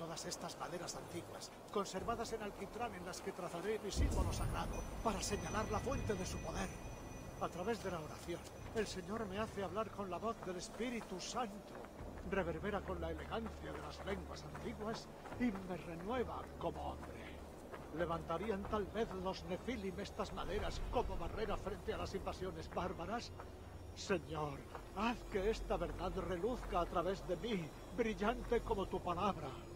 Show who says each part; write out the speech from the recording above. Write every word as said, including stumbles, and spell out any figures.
Speaker 1: todas estas maderas antiguas, conservadas en alquitrán en las que trazaré mi símbolo sagrado para señalar la fuente de su poder. A través de la oración, el Señor me hace hablar con la voz del Espíritu Santo, reverbera con la elegancia de las lenguas antiguas y me renueva como hombre. ¿Levantarían tal vez los Nefilim estas maderas como barrera frente a las invasiones bárbaras? Señor, haz que esta verdad reluzca a través de mí, brillante como tu palabra.